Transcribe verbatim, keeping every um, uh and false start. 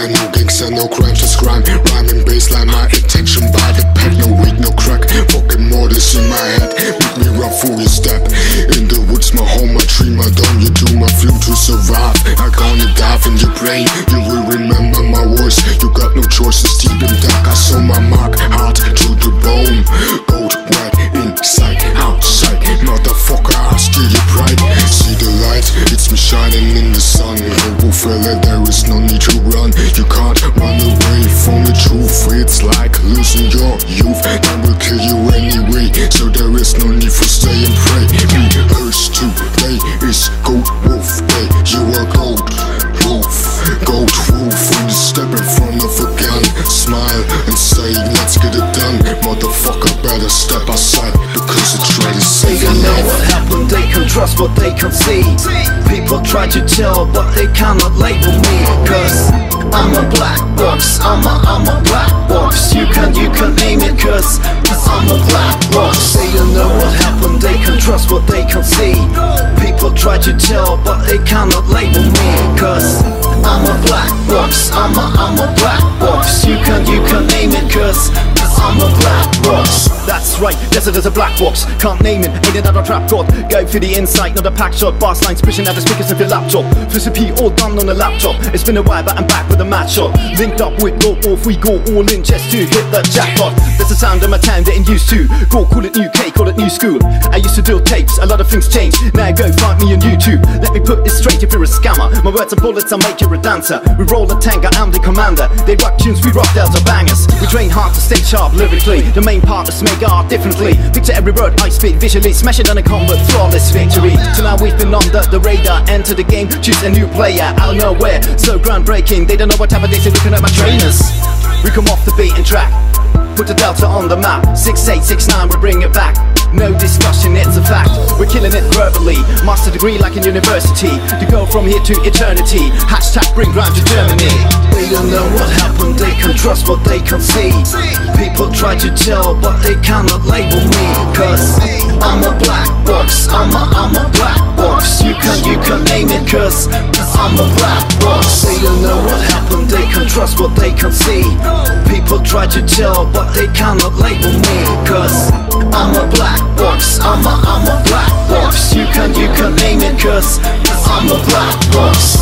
I know gangster, no crime, just crime. Rhyming baseline, my attention by the pack. No weed, no crack, fucking mortars in my head. Make me run for your step. In the woods, my home, my tree, my dome. You do my flute to survive. I gonna dive in your brain. You will remember my voice. You got no choices, deep and dark. I saw my mark, hard to the bone. Gold wet inside, outside. Motherfucker, I'll steal your pride. See the light, it's me shining in the sun. Hobo fella, there is no need to run. You can't run away from the truth. It's like losing your youth. That will kill you anyway, so there is no need for stay and pray. Rehearse today is Goldwolf day. You are Goldwolf, Goldwolf. When you step in front of a gun, smile and say, let's get it done. Motherfucker, better step aside, because it's try to save your life. They know life. what happened, they can trust what they can see. People try to tell, but they cannot label me. Cause I'm a black box, I'm a, I'm a black box. You can, you can name it, cause I'm a black box. They don't know what happened, they can trust what they can see. People try to tell, but they cannot label me. Cause I'm a black box, I'm a, I'm a black box. You can, you can name it, cause I'm a black box. That's right, desert is a black box. Can't name it, ain't another trap god. Go for the insight, not a pack shot. Bass lines pushing out the speakers of your laptop. Fizzy P all done on a laptop. It's been a while, but I'm back with a match shot. Linked up with Goldwolf, we go all in just to hit the jackpot. That's the sound of my town getting used to. Go call it new K, call it new school. I used to do tapes, a lot of things changed. Now go find me on YouTube. Let me put this straight if you're a scammer. My words are bullets, I'll make you a dancer. We roll a tank, I'm the commander. They rock tunes, we rock delta bangers. We train hard to stay sharp lyrically. The main part is make art differently. Picture every word I speak visually. Smash it on a combat, flawless victory. So now we've been under the radar. Enter the game, choose a new player out of nowhere. So groundbreaking, they don't know what type of days they're looking at my trainers. We come off the beaten track, put the delta on the map. Six eight, six nine, we bring it back. No discussion, it's a fact. We're killing it verbally. Master degree like in university. To go from here to eternity. Hashtag bring grime to Germany. They don't know what happened, they can trust what they can see. People try to tell, but they cannot label me. Cause I'm a black box, I'm a, I'm a black box. You can, you can name it, cause I'm a black box. They don't know what happened, they can trust what they can see. People try to tell, but they cannot label me. Cause I'm a black box, I'm a, I'm a black box. You can, you can name it, cause I'm a black box.